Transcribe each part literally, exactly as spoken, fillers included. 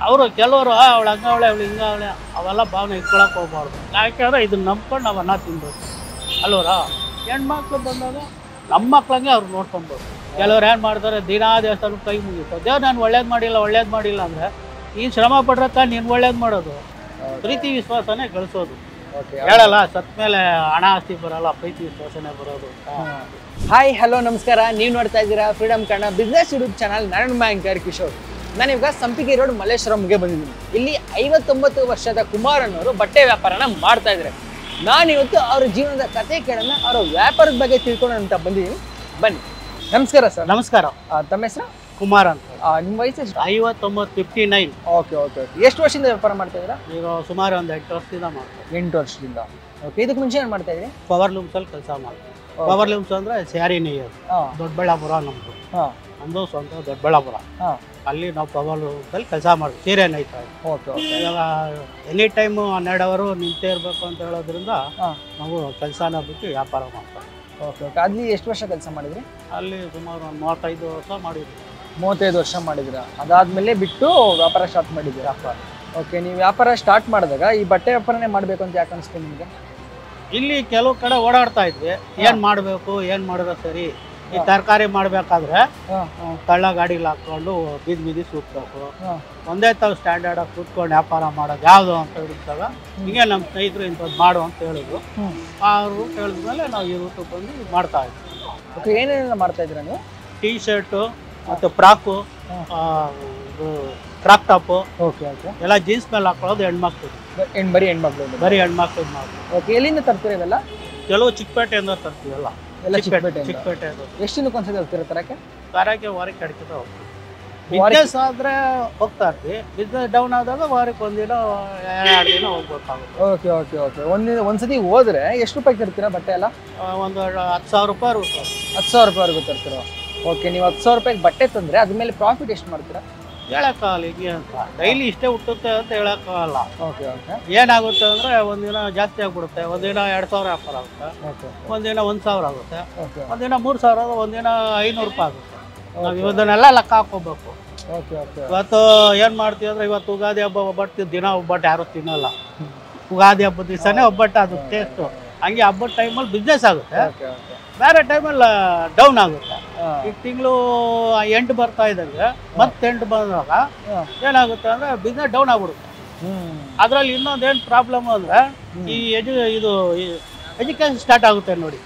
ಅವರು ಕೆಲವರು ಅವಳು ಹಂಗವಳೆ ಅವಳು ಹಿಂಗವಳೆ ಅವೆಲ್ಲ ಭಾವನೆ ಇಟ್ಕೊಳಕ್ಕೆ ಹೋಗ್ಬಾರ್ದು. ಯಾಕೆಂದರೆ ಇದನ್ನ ನಂಬ್ಕೊಂಡು ನಾವು ಅನ್ನ ತಿನ್ಬೇಕು ಅಲ್ವರ. ಹೆಣ್ಮಕ್ಳು ಬಂದಾಗ ನಮ್ಮ ಮಕ್ಳಂಗೆ ಅವ್ರು ನೋಡ್ಕೊಬೋದು. ಕೆಲವ್ರು ಏನು ಮಾಡ್ತಾರೆ, ದಿನಾ ದೇವಸ್ಥಾನಕ್ಕೆ ಕೈ ಮುಗಿತಾರೆ. ದೇವ್ರು ನಾನು ಒಳ್ಳೇದು ಮಾಡಿಲ್ಲ ಒಳ್ಳೇದು ಮಾಡಿಲ್ಲ ಅಂದರೆ ನೀನು ಶ್ರಮ ಪಡ್ರೆ ತಾನು ನೀನು ಒಳ್ಳೇದು ಮಾಡೋದು. ಪ್ರೀತಿ ವಿಶ್ವಾಸನೇ ಗಳಿಸೋದು. ಹೇಳಲ್ಲ ಸತ್ ಮೇಲೆ ಹಣ ಆಸ್ತಿ ಬರಲ್ಲ, ಪ್ರೀತಿ ವಿಶ್ವಾಸನೇ ಬರೋದು. ಹಾಯ್ ಹಲೋ ನಮಸ್ಕಾರ, ನೀವು ನೋಡ್ತಾ ಇದ್ದೀರಾ freedom Kannada business YouTube channel. ನಾನು ಆಂಕರ್ ಕಿಶೋರ್. ನಾನು ಇವಾಗ ಸಂಪಿಗೆ ರೋಡ್ ಮಲ್ಲೇಶ್ವರಂಗೆ ಬಂದಿದ್ದೀನಿ. ಇಲ್ಲಿ ಐವತ್ತೊಂಬತ್ತು ವರ್ಷದ ಕುಮಾರ್ ಅನ್ನೋರು ಬಟ್ಟೆ ವ್ಯಾಪಾರನ ಮಾಡ್ತಾ ಇದ್ದಾರೆ. ನಾನಿವತ್ತು ಅವ್ರ ಜೀವನದ ಕತೆ ಕೇಳೋಣ, ಅವರ ವ್ಯಾಪಾರದ ಬಗ್ಗೆ ತಿಳ್ಕೊಳ್ಳೋಣ ಅಂತ ಬಂದಿದ್ದೀನಿ. ಬನ್ನಿ. ನಮಸ್ಕಾರ ಸರ್. ನಮಸ್ಕಾರ. ತಮ್ಮ ಹೆಸರು? ಕುಮಾರ್ ಅಂತ. ನಿಮ್ಮ ವಯಸ್ಸು ಎಷ್ಟು? ಐವತ್ತೊಂಬತ್ತು fifty nine. Okay okay okay ಎಷ್ಟು ವರ್ಷದಿಂದ ವ್ಯಾಪಾರ ಮಾಡ್ತಾ ಇದ್ದೀರಾ? ಈಗ ಸುಮಾರು ಒಂದು ಎಂಟು ವರ್ಷದಿಂದ ಮಾಡ್ತಾರೆ. ಎಂಟು ವರ್ಷದಿಂದ. ಓಕೆ, ಇದಕ್ಕೆ ಮುಂಚೆ ಏನು ಮಾಡ್ತಾ ಇದ್ದೀರಿ? ಪವರ್ ಲೂಮ್ಸಲ್ಲಿ ಕೆಲಸ ಮಾಡ್ತೀವಿ. ಪವರ್ ಲೂಮ್ಸ್ ಅಂದರೆ ಸ್ಯಾರಿ ನೇಯೋದು. ದೊಡ್ಡಬಳ್ಳಾಪುರ ನಮ್ಮದು. ಹಾಂ, ನಮ್ಮದು ಸ್ವಂತ ದೊಡ್ಡಬಳ್ಳಾಪುರ. ಹಾಂ, ಅಲ್ಲಿ ನಾವು ಪವರ್ ಲೂಮ್ಸಲ್ಲಿ ಕೆಲಸ ಮಾಡ್ತೀವಿ. ಸೀರೆ ನೇಯ್ತಾ ಇದ್ದೀವಿ. Okay okay. ಇವಾಗ ಎನಿ ಟೈಮು ಹನ್ನೆರಡು ಅವರು ನಿಂತೇ ಇರಬೇಕು ಅಂತ ಹೇಳೋದ್ರಿಂದ ಹಾಂ, ನಾವು ಕೆಲಸನ ಬಿಟ್ಟು ವ್ಯಾಪಾರ ಮಾಡ್ತೀವಿ. Okay okay. ಅಲ್ಲಿ ಎಷ್ಟು ವರ್ಷ ಕೆಲಸ ಮಾಡಿದ್ರಿ? ಅಲ್ಲಿ ಸುಮಾರು ಒಂದು ಮೂವತ್ತೈದು ವರ್ಷ ಮಾಡಿದ್ವಿ. ಮೂವತ್ತೈದು ವರ್ಷ ಮಾಡಿದ್ರ. ಅದಾದ್ಮೇಲೆ ಬಿಟ್ಟು ವ್ಯಾಪಾರ ಸ್ಟಾರ್ಟ್ ಮಾಡಿದ್ರಿ. ವ್ಯಾಪಾರ. ಓಕೆ, ನೀವು ವ್ಯಾಪಾರ ಸ್ಟಾರ್ಟ್ ಮಾಡಿದಾಗ ಈ ಬಟ್ಟೆ ವ್ಯಾಪಾರನೇ ಮಾಡಬೇಕು ಅಂತ ಯಾಕೆ ಅನಿಸ್ತು ನಿಮಗೆ? ಇಲ್ಲಿ ಕೆಲವು ಕಡೆ ಓಡಾಡ್ತಾ ಇದ್ವಿ, ಏನು ಮಾಡಬೇಕು ಏನು ಮಾಡಿದ್ರೆ ಸರಿ. ಈ ತರಕಾರಿ ಮಾಡಬೇಕಾದ್ರೆ ತಳ್ಳ ಗಾಡಿಲಿ ಹಾಕ್ಕೊಂಡು ಬೀದಿ ಬೀದಿ ಸುತ್ತಬೇಕು. ಒಂದೇ ತಾವು ಸ್ಟ್ಯಾಂಡರ್ಡಾಗಿ ಕೂತ್ಕೊಂಡು ವ್ಯಾಪಾರ ಮಾಡೋದು ಯಾವುದು ಅಂತ ಹೇಳಿದಾಗ ಹಿಂಗೆ ನಮ್ಮ ಸ್ನೇಹಿತರು ಇಂಥದ್ದು ಮಾಡು ಅಂತ ಹೇಳಿದ್ರು. ಆ ರೂಟ್ ಹೇಳಿದ್ಮೇಲೆ ನಾವು ಈ ರೂಟ್ ಬಂದು ಮಾಡ್ತಾ ಇದ್ವಿ. ಓಕೆ, ಏನೇನೆಲ್ಲ ಮಾಡ್ತಾ ಇದ್ದೀರಾ ನೀವು? ಟೀ ಶರ್ಟು ಮತ್ತು frock, crop top. Okay okay. ಎಲ್ಲ ಜೀನ್ಸ್ ಮೇಲೆ ಹಾಕೊಳ್ಳೋದು ಹೆಣ್ಮಕ್ಳು. ಹೆಣ್ಣು ಬರೀ ಹೆಣ್ಮಕ್ಳು? ಬರೀ ಹೆಣ್ಮಕ್ಳು ಮಾಡ್ತೀವಿ. ಓಕೆ, ಎಲ್ಲಿಂದ ತರ್ತೀರ ಇವೆಲ್ಲ? ಕೆಲವು ಚಿಕ್ಕಪೇಟೆಯಿಂದ ತರ್ತೀವಲ್ಲ. ಎಲ್ಲ ಚಿಕ್ಕಪೇಟೆ. ಚಿಕ್ಕಪೇಟೆ ಎಷ್ಟು ದಿನಕ್ಕೆ ಒಂದ್ಸತಿ ಹೋಗ್ತೀರ ತರಕ್ಕೆ? ತರಕ್ಕೆ ವಾರಕ್ಕೆ ಅಡಿಕೆ ಹೋಗ್ತೀವಿ. ಬಿಸ್ನೆಸ್ ಆದರೆ ಹೋಗ್ತಾ ಇರ್ತೀವಿ. ಬಿಸ್ನೆಸ್ ಡೌನ್ ಆದಾಗ ವಾರಕ್ಕೆ ಒಂದಿನ ಎರಡು ದಿನ ಹೋಗ್ಬೇಕಾಗುತ್ತೆ. Okay okay okay. ಒಂದಿನ ಒಂದ್ಸತಿ ಹೋದ್ರೆ ಎಷ್ಟು ರೂಪಾಯಿ ತರ್ತೀರಾ ಬಟ್ಟೆ ಎಲ್ಲ? ಒಂದು ಹತ್ತು ಸಾವಿರ ರೂಪಾಯಿ ರೂಪಾಯಿ ಹತ್ತು ಸಾವಿರ ರೂಪಾಯಿವರೆಗೂ ತರ್ತೀರ. ಓಕೆ, ನೀವು ಹತ್ತು ಸಾವಿರ ರೂಪಾಯಿಗೆ ಬಟ್ಟೆ ತಂದರೆ ಅದ್ರ ಮೇಲೆ ಪ್ರಾಫಿಟ್ ಎಷ್ಟು ಮಾಡ್ತೀರಾ? ಹೇಳಕ್ಕಾಗಲ್ಲ ಹಿಂಗೆ ಅಂತ. ಡೈಲಿ ಇಷ್ಟೇ ಹುಟ್ಟುತ್ತೆ ಅಂತ ಹೇಳಕ್ಕಾಗಲ್ಲ. Okay okay. ಏನಾಗುತ್ತೆ ಅಂದರೆ ಒಂದಿನ ಜಾಸ್ತಿ ಆಗಿಬಿಡುತ್ತೆ, ಒಂದಿನ ಎರಡು ಸಾವಿರ ವ್ಯಾಪಾರ ಆಗುತ್ತೆ, ಓಕೆ, ಒಂದಿನ ಒಂದು ಸಾವಿರ ಆಗುತ್ತೆ, ಓಕೆ, ಒಂದಿನ ಮೂರು ಸಾವಿರ, ಒಂದಿನ ಐನೂರು ರೂಪಾಯಿ ಆಗುತ್ತೆ. ನಾವು ಇವನ್ನೆಲ್ಲ ಲೆಕ್ಕ ಹಾಕೋಬೇಕು. Okay okay. ಇವತ್ತು ಏನು ಮಾಡ್ತೀವಿ ಅಂದರೆ ಇವತ್ತು ಉಗಾದಿ ಹಬ್ಬ ಒಬ್ಬಟ್ಟು ದಿನ ಒಬ್ಬಟ್ಟು ಯಾರು ತಿನ್ನಲ್ಲ. ಉಗಾದಿ ಹಬ್ಬದ ದಿವಸನೇ ಒಬ್ಬಟ್ಟು ಅದು ಟೇಸ್ಟು. ಹಂಗೆ ಹಬ್ಬದ ಟೈಮಲ್ಲಿ ಬಿಸ್ನೆಸ್ ಆಗುತ್ತೆ, ಬೇರೆ ಟೈಮಲ್ಲಿ ಡೌನ್ ಆಗುತ್ತೆ. ಈಗ ತಿಂಗಳು ಎಂಟು ಬರ್ತಾ ಇದ್ದಂಗೆ ಮತ್ತೆ ಎಂಟು ಬಂದಾಗ ಏನಾಗುತ್ತೆ ಅಂದರೆ ಬಿಸ್ನೆಸ್ ಡೌನ್ ಆಗ್ಬಿಡುತ್ತೆ. ಅದರಲ್ಲಿ ಇನ್ನೊಂದೇನು ಪ್ರಾಬ್ಲಮ್ ಅಂದರೆ ಈ ಎಜು ಇದು ಎಜುಕೇಷನ್ ಸ್ಟಾರ್ಟ್ ಆಗುತ್ತೆ ನೋಡಿ.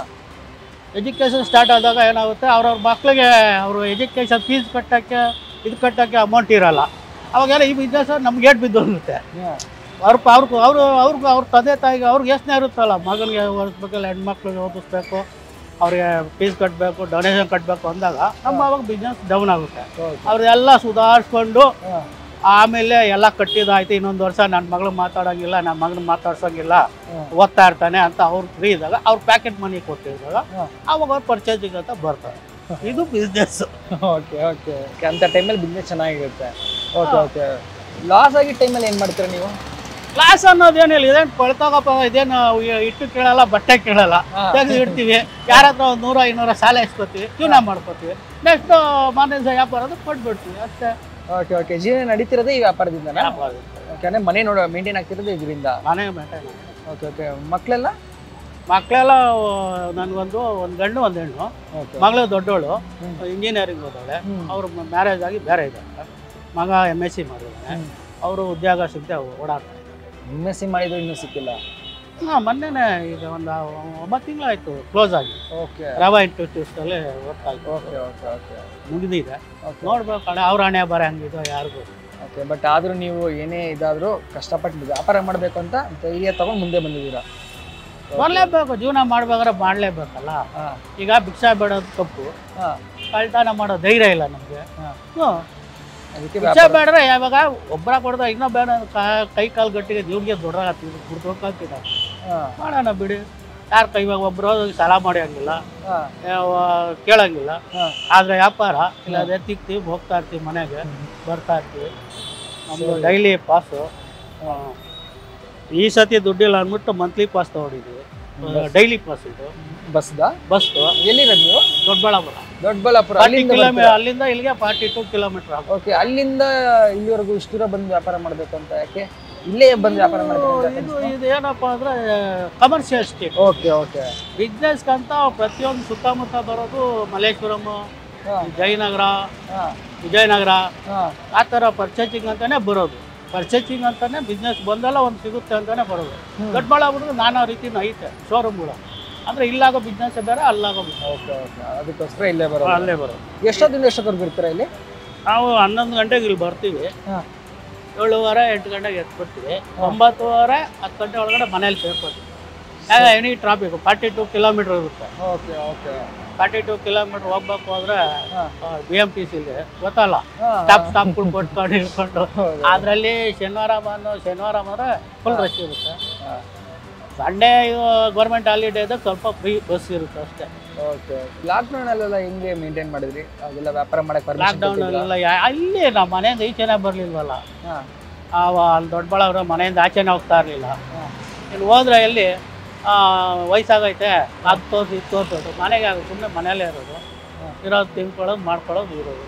ಎಜುಕೇಷನ್ ಸ್ಟಾರ್ಟ್ ಆದಾಗ ಏನಾಗುತ್ತೆ, ಅವ್ರವ್ರ ಮಕ್ಳಿಗೆ ಅವರು ಎಜುಕೇಷನ್ ಫೀಸ್ ಕಟ್ಟೋಕ್ಕೆ ಇದು ಕಟ್ಟೋಕ್ಕೆ ಅಮೌಂಟ್ ಇರೋಲ್ಲ. ಅವಾಗೆಲ್ಲ ಈ ಬಿಸ್ನೆಸ್ ನಮ್ಗೆ ಏಟ್ ಬಿದ್ದು ಹೋಗುತ್ತೆ. ಅವ್ರ ಅವ್ರಿಗೆ ಅವರು ಅವ್ರಿಗೆ ಅವ್ರ ತಂದೆ ತಾಯಿಗೆ ಅವ್ರಿಗೆ ಯೋಚನೆ ಇರುತ್ತಲ್ಲ, ಮಗನಿಗೆ ಓದಿಸ್ಬೇಕಲ್ಲ, ಹೆಣ್ಮಕ್ಳಿಗೆ ಓದಿಸ್ಬೇಕು, ಅವ್ರಿಗೆ ಫೀಸ್ ಕಟ್ಟಬೇಕು, ಡೊನೇಷನ್ ಕಟ್ಟಬೇಕು ಅಂದಾಗ ನಮ್ಮ ಅವಾಗ ಬಿಸ್ನೆಸ್ ಡೌನ್ ಆಗುತ್ತೆ. ಅವ್ರದೆಲ್ಲ ಸುಧಾರಿಸ್ಕೊಂಡು ಆಮೇಲೆ ಎಲ್ಲ ಕಟ್ಟಿದಾಯ್ತು, ಇನ್ನೊಂದು ವರ್ಷ ನನ್ನ ಮಗಳು ಮಾತಾಡೋಂಗಿಲ್ಲ, ನನ್ನ ಮಗನ ಮಾತಾಡ್ಸೋಂಗಿಲ್ಲ, ಓದ್ತಾ ಇರ್ತಾನೆ ಅಂತ ಅವ್ರು ಫ್ರೀ ಇದ್ದಾಗ ಅವ್ರು ಪ್ಯಾಕೆಟ್ ಮನಿ ಕೊಟ್ಟಿದ್ದಾಗ ಅವಾಗ ಅವ್ರು ಪರ್ಚೇಸಿಂಗ್ ಅಂತ ಬರ್ತಾರೆ. ಇದು ಬಿಸ್ನೆಸ್. Okay okay okay. ಅಂಥ ಟೈಮಲ್ಲಿ ಬಿಸ್ನೆಸ್ ಚೆನ್ನಾಗಿರುತ್ತೆ. Okay okay. ಲಾಸ್ ಆಗಿದ್ದ ಟೈಮಲ್ಲಿ ಏನು ಮಾಡ್ತೀರಾ ನೀವು? ಕ್ಲಾಸ್ ಅನ್ನೋದೇನಿಲ್ಲ, ಇದೇನು ಕೊಳ್ತಾಗಪ್ಪ, ಇದೇನು ಇಟ್ಟು ಕೇಳಲ್ಲ, ಬಟ್ಟೆ ಕೇಳಲ್ಲ, ತೆಗೆದು ಇಡ್ತೀವಿ. ಯಾರ ಹತ್ರ ಒಂದು ನೂರ ಐನೂರ ಸಾಲ ಇಸ್ಕೊತೀವಿ, ಜೀವನ ಮಾಡ್ಕೊತೀವಿ. ನೆಕ್ಸ್ಟ್ ಮಾನ್ಯ ವ್ಯಾಪಾರದ ಕೊಟ್ಬಿಡ್ತೀವಿ ಅಷ್ಟೇ. Okay okay. ಜೀವನ ನಡೀತಿರೋದೇ ಈ ವ್ಯಾಪಾರದಿಂದ? ಓಕೆ, ಅಂದರೆ ಮನೆ ನೋಡೋ ಮೇಂಟೈನ್ ಆಗ್ತಿರೋದು ಇದರಿಂದ? ಮನೆ ಮೇಂಟೈನ್. Okay okay. ಮಕ್ಕಳೆಲ್ಲ? ಮಕ್ಕಳೆಲ್ಲ ನನಗೊಂದು ಒಂದು ಗಂಡು ಒಂದು ಹೆಣ್ಣು. ಮಗಳು ದೊಡ್ಡವಳು ಇಂಜಿನಿಯರಿಂಗ್ ಓದೋಳೆ, ಅವರು ಮ್ಯಾರೇಜ್ ಆಗಿ ಬೇರೆ ಇದ್ದಾರೆ. ಮಗ ಎಮ್ ಎಸ್ ಸಿ ಮಾಡಿದ್ದಾನೆ, ಅವರು ಉದ್ಯೋಗ ಸಿಗದೆ ಓಡಾಡ್ತಾರೆ. ಎಮ್ ಎಸ್ ಸಿ ಮಾಡಿದ್ರು ಇನ್ನೂ ಸಿಕ್ಕಿಲ್ಲ? ಹಾಂ, ಮೊನ್ನೆನೇ ಈಗ ಒಂದು ಒಂಬತ್ತು ತಿಂಗಳಾಯಿತು ಕ್ಲೋಸ್ ಆಗಿ. ಓಕೆ. ರವಾ ಇನ್ಸ್ಟಿಟ್ಯೂಟಲ್ಲಿ ಓದ್ತಾ ಇತ್ತು. Okay okay okay. ಮುಗಿದಿದೆ, ನೋಡ್ಬೇಕು ಕಡೆ ಅವ್ರ ಹಣೆ ಬರ ಹಂಗಿದೋ ಯಾರಿಗೂ. ಓಕೆ, ಬಟ್ ಆದರೂ ನೀವು ಏನೇ ಇದಾದರೂ ಕಷ್ಟಪಟ್ಟು ವ್ಯಾಪಾರ ಮಾಡಬೇಕು ಅಂತ ಧೈರ್ಯ ತಗೊಂಡು ಮುಂದೆ ಬಂದಿದ್ದೀರಾ? ಬರಲೇಬೇಕು, ಜೀವನ ಮಾಡ್ಬೇಕಾದ್ರೆ ಮಾಡಲೇಬೇಕಲ್ಲ. ಈಗ ಭಿಕ್ಷಾ ಬೇಡೋದು ತಪ್ಪು, ಕಳ್ತನ ಮಾಡೋ ಧೈರ್ಯ ಇಲ್ಲ ನಮಗೆ. ಹ್ಞೂ, ಅದಕ್ಕೆ ಭಿಕ್ಷಾ ಬೇಡ್ರೆ ಯಾವಾಗ ಒಬ್ಬರ ಕೊಡ್ದ ಇನ್ನೊಬ್ಬ ಕೈ ಕಾಲು ಗಟ್ಟಿಗೆ ಜೀವನಿಗೆ ದೊಡ್ಡದಾಗ್ತಿದ್ರು ಬಿಡ್ಬೇಕಂತಿದ್ದ ಮಾಡೋಣ ಬಿಡಿ. ಯಾರು ಕೈವಾಗ ಒಬ್ಬರು ಸಾಲ ಮಾಡೋಂಗಿಲ್ಲ, ಕೇಳೋಂಗಿಲ್ಲ. ಆದರೆ ವ್ಯಾಪಾರ ಇಲ್ಲ, ಅದೇ ತಿಕ್ತೀವಿ, ಹೋಗ್ತಾ ಇರ್ತೀವಿ, ಮನೆಗೆ ಬರ್ತಾ ಇರ್ತೀವಿ. ನಮ್ಮದು ಡೈಲಿ ಪಾಸು. ಈ ಸತಿ ದುಡ್ಡಿಲ್ಲ ಅಂದ್ಬಿಟ್ಟು ಮಂತ್ಲಿ ಪಾಸ್ ತೊಗೊಂಡಿದ್ವಿ. ಡೈಲಿ ಬಸ್ ಇದು ಬಸ್ದಾ ಬಸ್ ಎಲ್ಲಿರೋದು ನೀವು? ದೊಡ್ಡಬಳ್ಳಾಪುರ ದೊಡ್ಡಬಳ್ಳಾಪುರ ಫಾರ್ಟಿ ಅಲ್ಲಿಂದ ಕಿಲೋಮೀಟರ್ ಅಲ್ಲಿಂದ ಇಲ್ಲಿಗೆ ಫಾರ್ಟಿ ಟೂ ಕಿಲೋಮೀಟರ್ ಆಗುತ್ತೆ. ಓಕೆ, ಅಲ್ಲಿಂದ ಇಲ್ಲಿವರೆಗೂ ಇಷ್ಟು ದೂರ ಬಂದು ವ್ಯಾಪಾರ ಮಾಡಬೇಕು ಅಂತ ಯಾಕೆ ಇಲ್ಲೇ ಬಂದು ವ್ಯಾಪಾರ ಮಾಡಬೇಕು? ಇದು ಇದು ಏನಪ್ಪಾ ಅಂದ್ರೆ ಕಮರ್ಷಿಯಲ್ ಸ್ಟೇಟ್. Okay okay. ಬಿಸ್ನೆಸ್ಗಂತ ಪ್ರತಿಯೊಂದು ಸುತ್ತಮುತ್ತ ಬರೋದು ಮಲ್ಲೇಶ್ವರಂ, ಜಯನಗರ, ವಿಜಯನಗರ ಆ ಥರ ಪರ್ಚೇಸಿಂಗ್ ಅಂತಾನೆ ಬರೋದು. ಪರ್ಚೇಸಿಂಗ್ ಅಂತಾನೆ ಬಿಸ್ನೆಸ್ ಬಂದಲ್ಲ ಒಂದು ಸಿಗುತ್ತೆ ಅಂತಾನೆ ಬರೋದು. ದೊಡ್ಡಬಳ್ಳಾಪುರದ ನಾನಾ ರೀತಿನ ಐತೆ ಶೋರೂಮ್ಗಳು. ಅಂದ್ರೆ ಇಲ್ಲಾಗೋ ಬಿಸ್ನೆಸ್ ಬೇರೆ, ಅಲ್ಲಾಗೋ ಬಿಸ್ನೆಸ್. ಓಕೆ ಓಕೆ, ಅದಕ್ಕೋಸ್ಕರ ಇಲ್ಲೇ ಬರೋದು. ಅಲ್ಲೇ ಬರೋದು. ಎಷ್ಟೊತ್ತಿಂದ ಎಷ್ಟೊತ್ತವರೆಗೂ ಇರ್ತೀರಾ ಇಲ್ಲಿ? ನಾವು ಹನ್ನೊಂದು ಗಂಟೆಗೆ ಇಲ್ಲಿ ಬರ್ತೀವಿ, ಏಳುವರೆ ಎಂಟು ಗಂಟೆಗೆ ಎದ್ದು ಬರ್ತೀವಿ, ಒಂಬತ್ತುವರೆ ಹತ್ತು ಗಂಟೆ ಒಳಗಡೆ ಮನೇಲಿ ಸೇರ್ಕೊತೀವಿ. Any traffic forty two kilometre ಇರುತ್ತೆ. Okay okay. Forty two kilometre ಹೋಗ್ಬೇಕು ಅಂದ್ರೆ ಬಿ ಎಂ ಟಿ ಸಿಲಿ ಗೊತ್ತಲ್ಲ, ಸ್ಟಾಪ್ ಸ್ಟಾಪ್ಗಳು ಕೊಟ್ಕೊಂಡು ಇಟ್ಕೊಂಡು ಅದರಲ್ಲಿ ಶನಿವಾರ ಬಂದು ಶನಿವಾರ ಬಂದ್ರೆ ಫುಲ್ ರಶ್ ಇರುತ್ತೆ. ಸಂಡೇ ಗೌರ್ಮೆಂಟ್ ಹಾಲಿಡೇ ಇದ್ದಾಗ ಸ್ವಲ್ಪ ಫ್ರೀ ಬಸ್ ಇರುತ್ತೆ ಅಷ್ಟೇ. ಓಕೆ. ಲಾಕ್ಡೌನ್ ಅಲ್ಲೆಲ್ಲ ಹೆಂಗೆ ಮೇಂಟೈನ್ ಮಾಡಿದ್ರಿ? ಅದೆಲ್ಲ ವ್ಯಾಪಾರ ಮಾಡಕ್ಕೆ ಲಾಕ್ಡೌನ್ ಅಲ್ಲೆಲ್ಲ ಅಲ್ಲಿ ನಮ್ಮ ಮನೆಯಿಂದ ಈಚೆನೇ ಬರಲಿಲ್ವಲ್ಲ. ಅಲ್ಲಿ ದೊಡ್ಡಬಳ್ಳಾಪುರ ಮನೆಯಿಂದ ಆಚೆನೇ ಹೋಗ್ತಾ ಇರಲಿಲ್ಲ. ಇಲ್ಲಿ ಹೋದ್ರೆ ಎಲ್ಲಿ ವಯಸ್ಸಾಗೈತೆ ಅದು ತೋರಿಸಿ ಇದು ತೋರಿಸೋದು, ಮನೆಗೆ ಆಗೋದು, ಸುಮ್ಮನೆ ಮನೆಯಲ್ಲೇ ಇರೋದು, ಇರೋದು ತಿನ್ಕೊಳ್ಳೋದು ಮಾಡ್ಕೊಳ್ಳೋದು ಇರೋದು.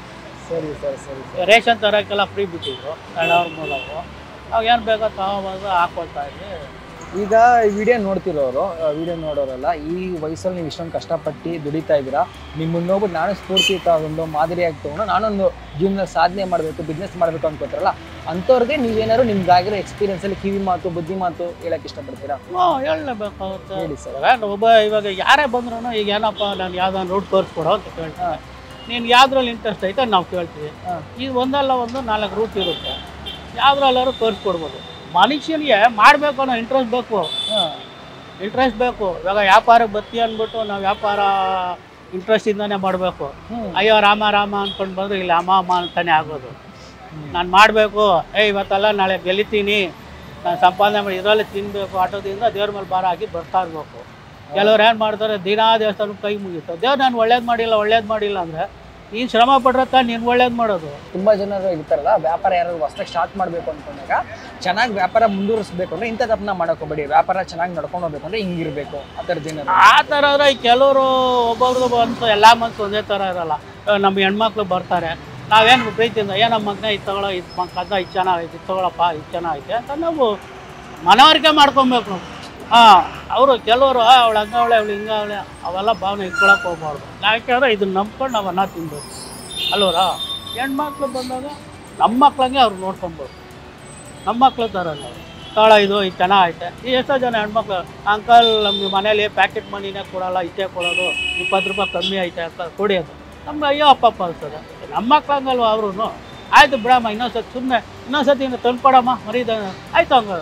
ಸರಿ ಸರಿ ಸರಿ. ರೇಷನ್ ತರೋಕ್ಕೆಲ್ಲ ಫ್ರೀ ಬಿಟ್ಟಿದ್ರು ಎರಡು ಅವ್ರ ಮೂಲವು. ಅವಾಗ ಏನು ಬೇಕೋ ತಗೋಬೋದು, ಹಾಕೊಳ್ತಾ ಇದ್ವಿ. ಈಗ ಈ ವಿಡಿಯೋ ನೋಡ್ತಿರೋರು, ವಿಡಿಯೋ ನೋಡೋರಲ್ಲ, ಈ ವಯಸ್ಸಲ್ಲಿ ನೀವು ಇಷ್ಟೊಂದು ಕಷ್ಟಪಟ್ಟು ದುಡಿತಾ ಇದ್ದೀರಾ, ನಿಮ್ಮನ್ನು ಹೋಗ್ಬಿಟ್ಟು ನಾನು ಸ್ಫೂರ್ತಿ ತಗೊಂಡು ಮಾದರಿಯಾಗಿ ತೊಗೊಂಡು ನಾನೊಂದು ಜೀವನದಲ್ಲಿ ಸಾಧನೆ ಮಾಡಬೇಕು, ಬಿಸ್ನೆಸ್ ಮಾಡಬೇಕು ಅನ್ಕೋತಾರಲ್ಲ, ಅಂಥವ್ರಿಗೆ ನೀವೇನಾದ್ರು ನಿಮ್ಗಾಗಿರೋ ಎಕ್ಸ್ಪೀರಿಯನ್ಸಲ್ಲಿ ಕಿವಿ ಮಾತು ಬುದ್ಧಿ ಮಾತು ಹೇಳಕ್ಕೆ ಇಷ್ಟಪಡ್ತೀರಾ? ಹ್ಞೂ ಹೇಳಲೇಬೇಕಾಗುತ್ತೆ. ಹೇಳಿ ಸರ್. ಒಬ್ಬ ಇವಾಗ ಯಾರೇ ಬಂದ್ರೂ ಈಗ ಏನಪ್ಪ ನಾನು ಯಾವ್ದಾದ್ರು ರೂಟ್ ತೋರಿಸ್ಕೊಡೋ ಅಂತ ಕೇಳ್ತೀನಿ. ನೀನು ಯಾವ್ದ್ರಲ್ಲಿ ಇಂಟ್ರೆಸ್ಟ್ ಐತೆ ನಾವು ಕೇಳ್ತೀವಿ. ಈಗ ಒಂದಲ್ಲ ಒಂದು ನಾಲ್ಕು ರೂಟ್ ಇರುತ್ತೆ, ಯಾವ್ದ್ರಲ್ಲಾದ್ರು ತೋರಿಸ್ಕೊಡ್ಬೋದು. ಮನುಷ್ಯನಿಗೆ ಮಾಡಬೇಕು ಅನ್ನೋ ಇಂಟ್ರೆಸ್ಟ್ ಬೇಕು, ಇಂಟ್ರೆಸ್ಟ್ ಬೇಕು. ಇವಾಗ ವ್ಯಾಪಾರಕ್ಕೆ ಬತ್ತಿ ಅಂದ್ಬಿಟ್ಟು ನಾವು ವ್ಯಾಪಾರ ಇಂಟ್ರೆಸ್ಟಿಂದಾನೇ ಮಾಡಬೇಕು. ಅಯ್ಯೋ ರಾಮ ರಾಮ ಅಂದ್ಕೊಂಡು ಬಂದರೆ ಇಲ್ಲಿ ಅಮ್ಮ ಅಮ್ಮ ಅಂತಾನೆ ಆಗೋದು. ನಾನು ಮಾಡಬೇಕು, ಏ ಇವತ್ತಲ್ಲ ನಾಳೆ ಗೆಲ್ಲಿತೀನಿ, ನಾನು ಸಂಪಾದನೆ ಮಾಡಿ ಇದರಲ್ಲಿ ತಿನ್ನಬೇಕು, ಆಟೋದಿಂದ ದೇವ್ರ ಮೇಲೆ ಭಾರ ಹಾಕಿ ಬರ್ತಾ ಇರಬೇಕು. ಕೆಲವ್ರು ಏನು ಮಾಡ್ತಾರೆ, ದಿನಾ ದೇವಸ್ಥಾನಕ್ಕೆ ಕೈ ಮುಗಿತು, ದೇವ್ರು ನಾನು ಒಳ್ಳೇದು ಮಾಡಿಲ್ಲ ಒಳ್ಳೇದು ಮಾಡಿಲ್ಲ ಅಂದರೆ ನೀನು ಶ್ರಮ ಪಡ್ರತ್ತ ನೀನು ಒಳ್ಳೇದು ಮಾಡೋದು. ತುಂಬ ಜನರು ಇರ್ತಾರಲ್ಲ, ವ್ಯಾಪಾರ ಯಾರು ಹೊಸದಾಗಿ ಸ್ಟಾರ್ಟ್ ಮಾಡಬೇಕು ಅಂದ್ಕೊಂಡಾಗ ಚೆನ್ನಾಗಿ ವ್ಯಾಪಾರ ಮುಂದುವರಿಸಬೇಕು ಅಂದರೆ ಇಂಥ ತಪ್ಪನ್ನ ಮಾಡೋಕೋಬೇಡಿ, ವ್ಯಾಪಾರ ಚೆನ್ನಾಗಿ ನಡ್ಕೊಂಡು ಹೋಗ್ಬೇಕು ಅಂದರೆ ಹಿಂಗಿರಬೇಕು ಆ ಥರದ್ದು ಏನಾರು. ಆ ಥರ ಆದರೆ ಕೆಲವರು ಒಬ್ಬೊಬ್ರು ಬಂತು ಎಲ್ಲ ಮನ್ಸು ಒಂದೇ ಥರ ಇರೋಲ್ಲ. ನಮ್ಮ ಹೆಣ್ಮಕ್ಳು ಬರ್ತಾರೆ, ನಾವೇನು ಪ್ರೀತಿಯಿಂದ ಏ ನಮ್ಮ ಮಗನ ಇದು ತಗೊಳ್ಳೋ, ಇದು ಮಕ್ಕದ ಇದು ಚೆನ್ನಾಗೈತೆ, ಇದು ತೊಗೊಳಪ್ಪ ಇದು ಚೆನ್ನಾಗೈತೆ ಅಂತ ನಾವು ಮನವರಿಕೆ ಮಾಡ್ಕೊಬೇಕು ನಾವು. ಹಾಂ, ಅವರು ಕೆಲವರು ಅವಳು ಹಂಗವಳೆ ಅವಳು ಹಿಂಗವಳೆ ಅವೆಲ್ಲ ಭಾವನೆ ಇಟ್ಕೊಳಕ್ಕೆ ಹೋಗ್ಬಾರ್ದು. ಯಾಕೆಂದ್ರೆ ಇದನ್ನ ನಂಬ್ಕೊಂಡು ನಾವು ಅನ್ನ ತಿನ್ಬೇಕು ಅಲ್ವರ. ಹೆಣ್ಮಕ್ಳು ಬಂದಾಗ ನಮ್ಮ ಮಕ್ಳಂಗೆ ಅವ್ರು ನೋಡ್ಕೊಬೋದು, ನಮ್ಮ ಮಕ್ಳು ಥರ ನಾವು ತಗೊಳ ಇದು ಇದು ಚೆನ್ನಾಗೈತೆ. ಈ ಎಷ್ಟೋ ಜನ ಹೆಣ್ಮಕ್ಳು ಅಂಕಲ್ ನಮ್ಮ ಮನೇಲಿ ಪ್ಯಾಕೆಟ್ ಮನಿನೇ ಕೊಡೋಲ್ಲ, ಇಷ್ಟೇ ಕೊಡೋದು, ಇಪ್ಪತ್ತು ರೂಪಾಯಿ ಕಮ್ಮಿ ಐತೆ ಅಂತ ಕೊಡಿಯೋದು. ನಮ್ಗೆ ಅಯ್ಯೋ ಅಪ್ಪಪ್ಪ ಅನ್ಸೋದು. ನಮ್ಮ ಮಕ್ಳಂಗಲ್ವ ಅವ್ರೂ, ಆಯಿತು ಬಿಡಮ್ಮ ಇನ್ನೊಂದ್ಸತಿ ಸುಮ್ಮನೆ ಇನ್ನೊಂದ್ಸತಿ ಇನ್ನು ತಂದ್ಕೊಡಮ್ಮ ಮರೀದ ಆಯಿತು ಹಂಗ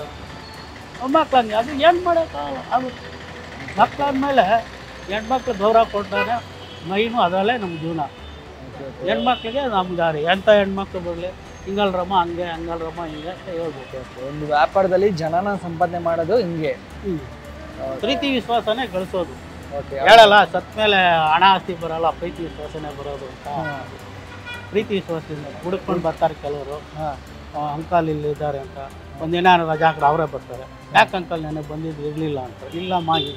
ಮಕ್ಳಂಗೆ. ಅದು ಏನು ಮಾಡೋಕ್ಕಾಗಲ್ಲ. ಅದು ಮಕ್ಳಾದ್ಮೇಲೆ ಹೆಣ್ಮಕ್ಳು ಗೌರವ ಕೊಡ್ತಾನೆ ಮೈನು, ಅದರಲ್ಲೇ ನಮ್ಮ ಜೀವನ. ಹೆಣ್ಮಕ್ಳಿಗೆ ನಮ್ಮ ದಾರಿ. ಎಂಥ ಹೆಣ್ಮಕ್ಳು ಬರಲಿ ಹಿಂಗಲ್ರಮ್ಮ ಹಂಗೆ ಹಂಗಲ್ರಮ್ಮ ಹಿಂಗೆ ಅಂತ ಹೇಳ್ಬೇಕು. ಒಂದು ವ್ಯಾಪಾರದಲ್ಲಿ ಜನನ ಸಂಪಾದನೆ ಮಾಡೋದು ಹಿಂಗೆ, ಹ್ಞೂ ಪ್ರೀತಿ ವಿಶ್ವಾಸನೇ ಗಳಿಸೋದು. ಓಕೆ, ಹೇಳಲ್ಲ ಸತ್ ಮೇಲೆ ಹಣ ಆಸ್ತಿ ಬರೋಲ್ಲ, ಪ್ರೀತಿ ವಿಶ್ವಾಸನೇ ಬರೋದು ಅಂತ. ಪ್ರೀತಿ ವಿಶ್ವಾಸದಿಂದ ಹುಡುಕೊಂಡು ಬರ್ತಾರೆ ಕೆಲವರು. ಅಂಕಲ್ ಇಲ್ಲಿ ಇದ್ದಾರೆ ಅಂತ ಒಂದಿನ ರಜಾ ಹಾಕಿ ಅವರೇ ಬರ್ತಾರೆ. ಯಾಕೆ ಅಂಕಲ್ ನನಗೆ ಬಂದಿದ್ದು ಇರಲಿಲ್ಲ ಅಂತ. ಇಲ್ಲಮ್ಮ ಈಗ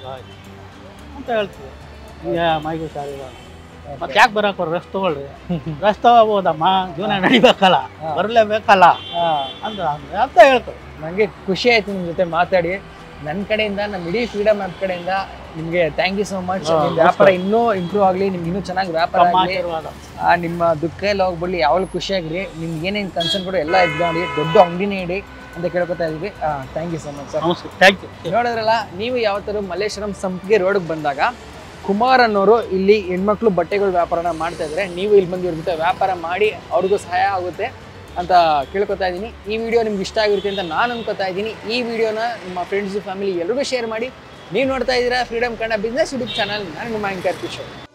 ಅಂತ ಹೇಳ್ತೀವಿ, ಹಿಂಗೆ ಮೈಗೂ ಹುಷಾರಿಲ್ಲ ಮತ್ತೆ ಯಾಕೆ ಬರೋಕೆ ರೆಸ್ಟ್ ತೊಗೊಳ್ರಿ, ರೆಸ್ಟ್ ತಗೋಬೋದಮ್ಮ, ಜೀವನ ನಡಿಬೇಕಲ್ಲ, ಬರಲೇಬೇಕಲ್ಲ ಅಂತ ಅಂತ ಹೇಳ್ತಾರೆ. ನನಗೆ ಖುಷಿ ಆಯ್ತು ನಿಮ್ಮ ಜೊತೆ ಮಾತಾಡಿ. ನನ್ನ ಕಡೆಯಿಂದ ನಮ್ಮ ಇಡೀ ಫ್ರೀಡಮ್ ಆ್ಯಪ್ ಕಡೆಯಿಂದ ನಿಮಗೆ ಥ್ಯಾಂಕ್ ಯು ಸೋ ಮಚ್. ನಿಮ್ಮ ವ್ಯಾಪಾರ ಇನ್ನೂ ಇಂಪ್ರೂವ್ ಆಗಲಿ, ನಿಮ್ಗೆ ಇನ್ನೂ ಚೆನ್ನಾಗಿ ವ್ಯಾಪಾರ ಆಗಲಿ, ನಿಮ್ಮ ದುಃಖ ಎಲ್ಲ ಹೋಗ್ಬಿಡ್ಲಿ, ಯಾವಾಗಲೂ ಖುಷಿಯಾಗಿರಿ. ನಿಮ್ಗೆ ಏನೇನು ಕನ್ಸರ್ನ್ ಕೊಡು ಎಲ್ಲ ಇದ್ಕೊಂಡು ದೊಡ್ಡ ಅಂಗಡಿನೇ ಇಡಿ ಅಂತ ಕೇಳ್ಕೊತಾ ಇದ್ವಿ. Thank you so much sir. Thank you. ನೋಡಿದ್ರಲ್ಲ, ನೀವು ಯಾವತ್ತಾರು ಮಲ್ಲೇಶ್ವರಂ ಸಂಪಿಗೆ ರೋಡ್ಗೆ ಬಂದಾಗ ಕುಮಾರ್ ಅನ್ನೋರು ಇಲ್ಲಿ ಹೆಣ್ಮಕ್ಳು ಬಟ್ಟೆಗಳು ವ್ಯಾಪಾರನ ಮಾಡ್ತಾ ಇದ್ದಾರೆ. ನೀವು ಇಲ್ಲಿ ಬಂದು ಇವ್ರ ಜೊತೆ ವ್ಯಾಪಾರ ಮಾಡಿ ಅವ್ರಿಗೂ ಸಹಾಯ ಆಗುತ್ತೆ ಅಂತ ಕೇಳ್ಕೊತಾ ಇದ್ದೀನಿ. ಈ ವಿಡಿಯೋ ನಿಮ್ಗೆ ಇಷ್ಟ ಆಗಿರುತ್ತೆ ಅಂತ ನಾನು ಅನ್ಕೋತಾ ಇದ್ದೀನಿ. ಈ ವಿಡಿಯೋನ ನಿಮ್ಮ ಫ್ರೆಂಡ್ಸು ಫ್ಯಾಮಿಲಿ ಎಲ್ರಿಗೂ ಶೇರ್ ಮಾಡಿ. ನೀವು ನೋಡ್ತಾ ಇದ್ದೀರಾ freedom Kannada business YouTube channel. ನಾನು ನಿಮ್ಮ ಆಂಕರ್ ಕಿಶೋರ್.